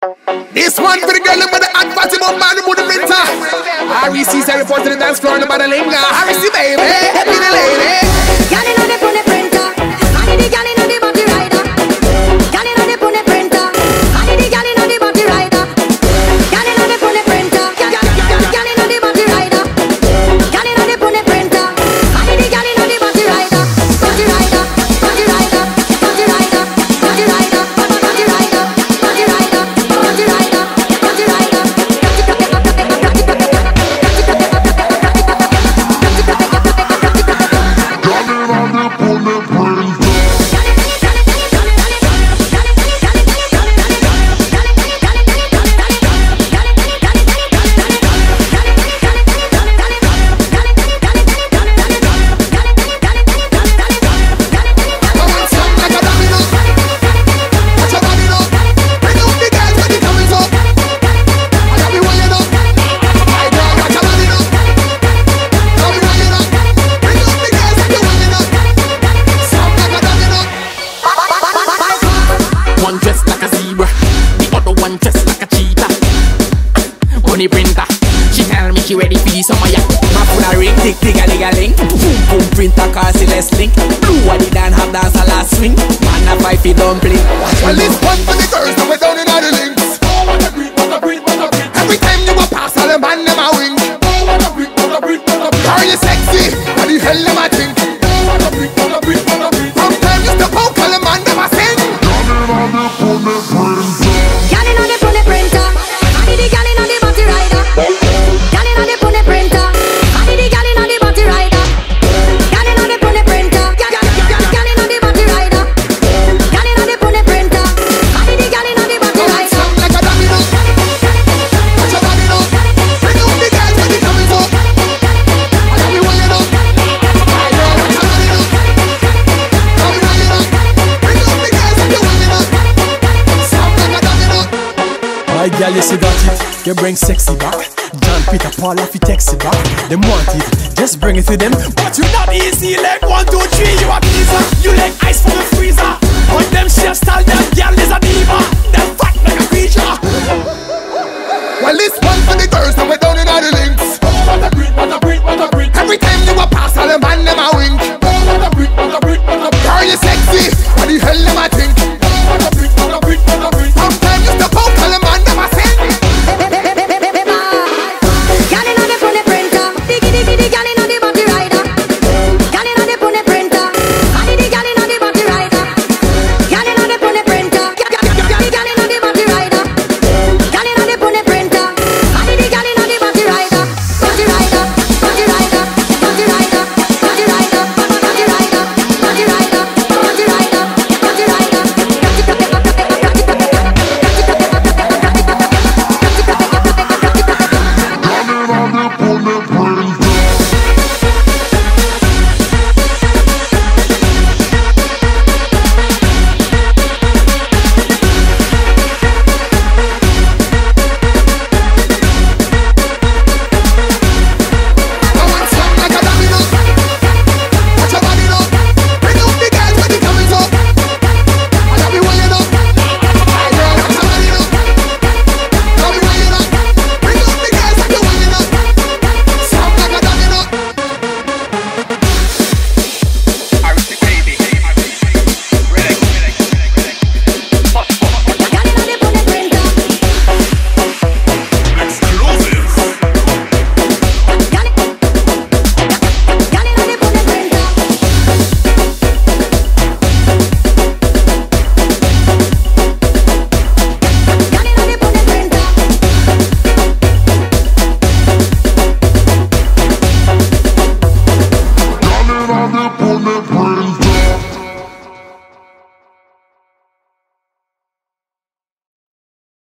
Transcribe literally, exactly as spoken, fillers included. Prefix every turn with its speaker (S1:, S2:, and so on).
S1: This one for the girl with the hot body, but man with the printer. R E C say report to the dance floor, nobody linger. R E C baby, happy the lady.
S2: Girl inna the Punny Printer, and the girl inna the body rider. Girl inna the Punny Printer, and the girl inna the body rider. Girl inna the Punny Printer, girl inna the body rider. Girl inna the Punny Printer, and the girl inna the body rider. Body rider, body rider, body rider, body rider, body rider, body rider, body rider, body rider.
S1: One dressed like a zebra, the other one dressed like a cheetah. Punny Printer, she tell me she ready for this summer, yeah. My phone a ring, tick tick a ling a ling. Boom boom printer car less link. Blue a the dan have dance a last swing. Man a five feet dumpling. Well this one for the girls now we down in all the links. Every time you go past all the man them a wing. Are you sexy? What the hell them a think? Sometimes you step out, call the man them a sing.
S2: Girl inna the Punny Printer, and the girl inna the body rider. Girl inna the Punny Printer, and the girl inna the body rider. Girl inna the Punny Printer, girl inna the body rider. Girl inna the Punny Printer, and the girl inna the body rider.
S1: Sound like a domino. Watch your body now. Bring out the girls when they coming up. I got me wired up. I know watch your body now. Got me wired up. Bring out the girls when they wired up. Sound like a domino.
S3: My girl, you see that it? You bring sexy back. John Peter Paul if you text it back. Them want it, just bring it to them. But you not easy like one, two, three. You a teaser, you like ice from the freezer. On them shape style, them girl is a diva. Them fat like a creature.
S1: Well, this one for the girls.